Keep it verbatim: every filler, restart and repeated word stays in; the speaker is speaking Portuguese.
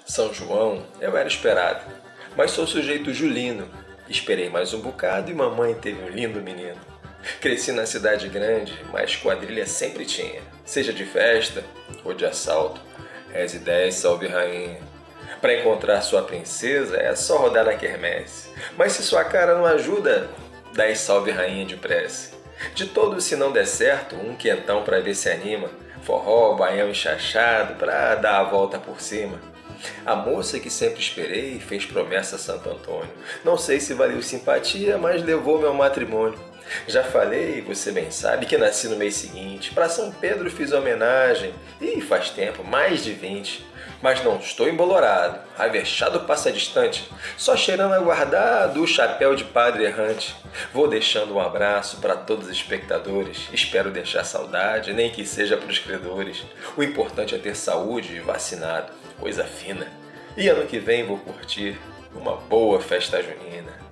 São João, eu era esperado, mas sou sujeito julino. Esperei mais um bocado e mamãe teve um lindo menino. Cresci na cidade grande, mas quadrilha sempre tinha, seja de festa ou de assalto. Reze dez, salve rainha. Para encontrar sua princesa é só rodar na quermesse, mas se sua cara não ajuda, dez salve rainha de prece. De todos, se não der certo, um quentão pra ver se anima, forró, baião enxachado pra dar a volta por cima. A moça que sempre esperei fez promessa a Santo Antônio. Não sei se valeu simpatia, mas levou-me ao matrimônio. Já falei, você bem sabe, que nasci no mês seguinte. Para São Pedro fiz homenagem, e faz tempo, mais de vinte. Mas não estou embolorado, avexado passa distante, só cheirando aguardado o chapéu de padre errante. Vou deixando um abraço para todos os espectadores, espero deixar saudade, nem que seja para os credores. O importante é ter saúde e vacinado, coisa fina. E ano que vem vou curtir uma boa festa junina.